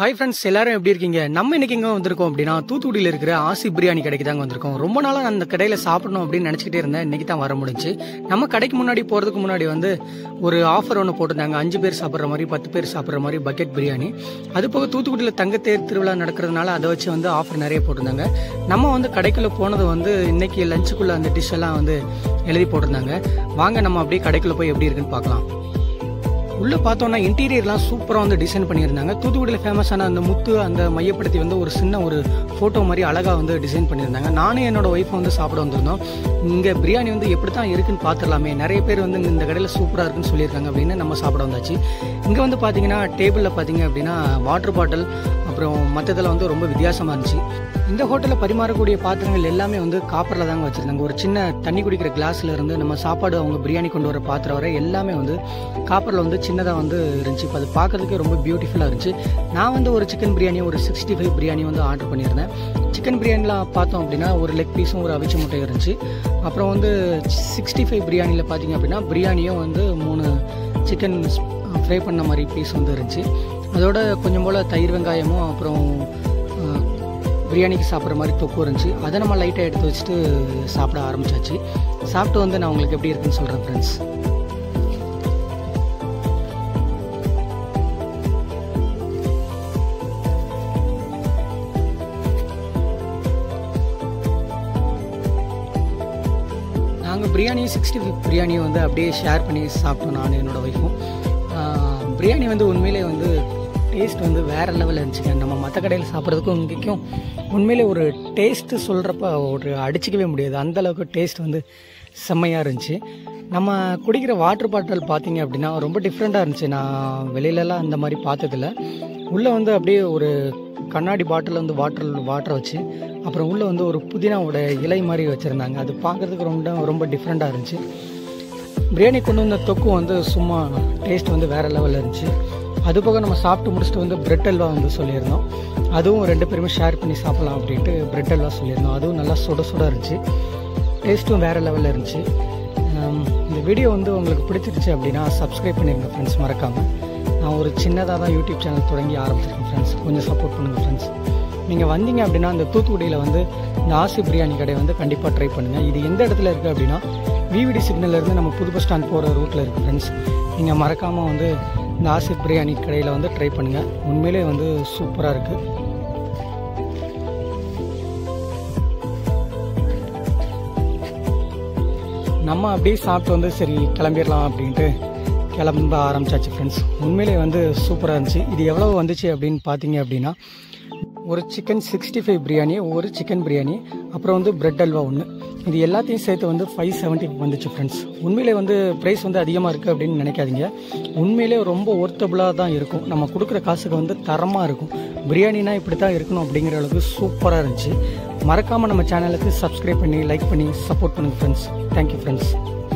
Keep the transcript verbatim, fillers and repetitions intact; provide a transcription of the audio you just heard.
Hi friends, எல்லாரும் எப்படி இருக்கீங்க? நம்ம இன்னைக்கு எங்கே வந்திருக்கோம் அப்படின்னா, தூத்துக்குடியில் இருக்கிற ஆசிஃப் பிரியாணி கடைக்கு தாங்க வந்திருக்கோம். ரொம்ப நாளாக அந்த கடையில் சாப்பிடணும் அப்படின்னு நினச்சிக்கிட்டே இருந்தேன். இன்னைக்கு தான் வர முடிஞ்சு. நம்ம கடைக்கு முன்னாடி போகிறதுக்கு முன்னாடி வந்து ஒரு ஆஃபர் ஒன்று போட்டிருந்தாங்க. அஞ்சு பேர் சாப்பிட்ற மாதிரி, பத்து பேர் சாப்பிட்ற மாதிரி பக்கெட் பிரியாணி. அது போக தூத்துக்குடியில் தங்கத்தேர் திருவிழா நடக்கிறதுனால அதை வச்சு வந்து ஆஃபர் நிறைய போட்டிருந்தாங்க. நம்ம வந்து கடைக்குள்ளே போனது வந்து இன்னைக்கு லஞ்சுக்குள்ளே அந்த டிஷ் எல்லாம் வந்து எழுதி போட்டிருந்தாங்க. வாங்க நம்ம அப்படியே கடைக்குள்ளே போய் எப்படி இருக்குன்னு பார்க்கலாம். உள்ளே பார்த்தோன்னா இன்டீரியர்லாம் சூப்பராக வந்து டிசைன் பண்ணியிருந்தாங்க. தூத்துக்குடியில் ஃபேமஸான அந்த முத்து அந்த மையப்படுத்தி வந்து ஒரு சின்ன ஒரு ஃபோட்டோ மாதிரி அழகாக வந்து டிசைன் பண்ணியிருந்தாங்க. நானும் என்னோட ஒய்ஃபை வந்து சாப்பிட வந்திருந்தோம். இங்கே பிரியாணி வந்து எப்படி தான் இருக்குன்னு பார்த்துடலாமே, நிறைய பேர் வந்து இந்த கடையில் சூப்பராக இருக்குன்னு சொல்லியிருக்காங்க அப்படின்னு நம்ம சாப்பிட வந்தாச்சு. இங்கே வந்து பார்த்தீங்கன்னா டேபிளில் பார்த்தீங்க அப்படின்னா வாட்டர் பாட்டில் அப்புறம் மற்றதில் வந்து ரொம்ப வித்தியாசமாக இருந்துச்சு. இந்த ஹோட்டலில் பரிமாறக்கூடிய பாத்திரங்கள் எல்லாமே வந்து காப்பரில் தாங்க வச்சுருந்தாங்க. ஒரு சின்ன தண்ணி குடிக்கிற கிளாஸில் இருந்து நம்ம சாப்பாடு அவங்க பிரியாணி கொண்டு வர பாத்திரம் வரை எல்லாமே வந்து காப்பரில் வந்து சின்னதாக வந்து இருந்துச்சு. இப்போ அது பார்க்குறதுக்கே ரொம்ப பியூட்டிஃபுல்லாக இருந்துச்சு. நான் வந்து ஒரு சிக்கன் பிரியாணி ஒரு சிக்ஸ்டி ஃபைவ் பிரியாணி வந்து ஆர்டர் பண்ணியிருந்தேன். சிக்கன் பிரியாணியில் பார்த்தோம் அப்படின்னா ஒரு லெக் பீஸும் ஒரு அவிச்ச முட்டை இருந்துச்சு. அப்புறம் வந்து சிக்ஸ்டி ஃபைவ் பிரியாணியில் பார்த்தீங்க அப்படின்னா பிரியாணியும் வந்து மூணு சிக்கன் ஃப்ரை பண்ண மாதிரி பீஸ் வந்து இருந்துச்சு. அதோட கொஞ்சம் போல் தயிர் வெங்காயமும் அப்புறம் பிரியாணிக்கு சாப்பிட்ற மாதிரி தொக்கு இருந்துச்சு. அதை நம்ம லைட்டாக எடுத்து வச்சுட்டு சாப்பிட ஆரம்பிச்சாச்சு. சாப்பிட்டு வந்து நான் உங்களுக்கு எப்படி இருக்குன்னு சொல்கிறேன் ஃப்ரெண்ட்ஸ். நாங்கள் பிரியாணி சிக்ஸ்டி ஃபைவ் பிரியாணியை வந்து அப்படியே ஷேர் பண்ணி சாப்பிட்டோம் நான் என்னோடய ஒய்ஃபும். பிரியாணி வந்து உண்மையிலே வந்து டேஸ்ட் வந்து வேறு லெவலில் இருந்துச்சுங்க. நம்ம மற்ற கடையில் சாப்பிட்றதுக்கும் இங்கேக்கும் உண்மையிலே ஒரு டேஸ்ட்டு சொல்கிறப்ப ஒரு அடிச்சிக்கவே முடியாது. அந்தளவுக்கு டேஸ்ட் வந்து செம்மையாக இருந்துச்சு. நம்ம குடிக்கிற வாட்டர் பாட்டில் பார்த்தீங்க அப்படின்னா ரொம்ப டிஃப்ரெண்ட்டாக இருந்துச்சு. நான் வெளியிலலாம் அந்த மாதிரி பார்த்ததில்ல. உள்ளே வந்து அப்படியே ஒரு கண்ணாடி பாட்டில் வந்து வாட்டர் வாட்டரை வச்சு அப்புறம் உள்ளே வந்து ஒரு புதினாவோட இலை மாதிரி வச்சுருந்தாங்க. அது பார்க்குறதுக்கு ரொம்ப ரொம்ப டிஃப்ரெண்ட்டாக இருந்துச்சு. பிரியாணி கொண்டு வந்த தொக்கு வந்து சும்மா டேஸ்ட் வந்து வேறு லெவலில் இருந்துச்சு. அது போக நம்ம சாப்பிட்டு முடிச்சுட்டு வந்து பிரெட் அல்வா வந்து சொல்லியிருந்தோம். அதுவும் ரெண்டு பேருமே ஷேர் பண்ணி சாப்பிட்லாம் அப்படின்ட்டு பிரெட் அல்வா சொல்லியிருந்தோம். அதுவும் நல்லா சுட சுட இருந்துச்சு. டேஸ்ட்டும் வேறு லெவலில் இருந்துச்சு. இந்த வீடியோ வந்து உங்களுக்கு பிடிச்சிருச்சு அப்படின்னா சப்ஸ்கிரைப் பண்ணிடுங்க ஃப்ரெண்ட்ஸ், மறக்காமல். நான் ஒரு சின்னதாக தான் யூடியூப் சேனல் தொடங்கி ஆரம்பிச்சிருக்கேன் ஃப்ரெண்ட்ஸ். கொஞ்சம் சப்போர்ட் பண்ணுங்கள் ஃப்ரெண்ட்ஸ். நீங்கள் வந்தீங்க அப்படின்னா இந்த தூத்துக்குடியில் வந்து இந்த ஆசிஃப் பிரியாணி கடை வந்து கண்டிப்பாக ட்ரை பண்ணுங்கள். இது எந்த இடத்துல இருக்குது அப்படின்னா விவிடி சிக்னல்லேருந்து நம்ம புது பஸ் ஸ்டாண்ட் போகிற ரூட்டில் இருக்குது ஃப்ரெண்ட்ஸ். நீங்கள் மறக்காமல் வந்து இந்த ஆசிஃப் பிரியாணி கடையில் வந்து ட்ரை பண்ணுங்கள். உண்மையிலே வந்து சூப்பராக இருக்குது. நம்ம அப்படியே சாப்பிட்டு வந்து சரி கிளம்பிடலாம் அப்படின்ட்டு கிளம்ப ஆரம்பிச்சாச்சு ஃப்ரெண்ட்ஸ். உண்மையிலே வந்து சூப்பராக இருந்துச்சு. இது எவ்வளோ வந்துச்சு அப்படின்னு பார்த்தீங்க அப்படின்னா ஒரு சிக்கன் சிக்ஸ்டி ஃபைவ் பிரியாணி, ஒரு சிக்கன் பிரியாணி, அப்புறம் வந்து பிரெட் அல்வா ஒன்று, இது எல்லாத்தையும் சேர்த்து வந்து ஃபைவ் செவன்ட்டி வந்துச்சு ஃப்ரெண்ட்ஸ். உண்மையிலே வந்து ப்ரைஸ் வந்து அதிகமாக இருக்குது அப்படின்னு நினைக்காதீங்க. உண்மையிலே ரொம்ப ஒர்த்தபுளாக தான் இருக்கும். நம்ம கொடுக்குற காசுக்கு வந்து தரமாக இருக்கும். பிரியாணினா இப்படி தான் இருக்கணும் அப்படிங்கிற அளவுக்கு சூப்பராக இருந்துச்சு. மறக்காமல் நம்ம சேனலுக்கு சப்ஸ்கிரைப் பண்ணி லைக் பண்ணி சப்போர்ட் பண்ணுங்கள் ஃப்ரெண்ட்ஸ். Thank you friends.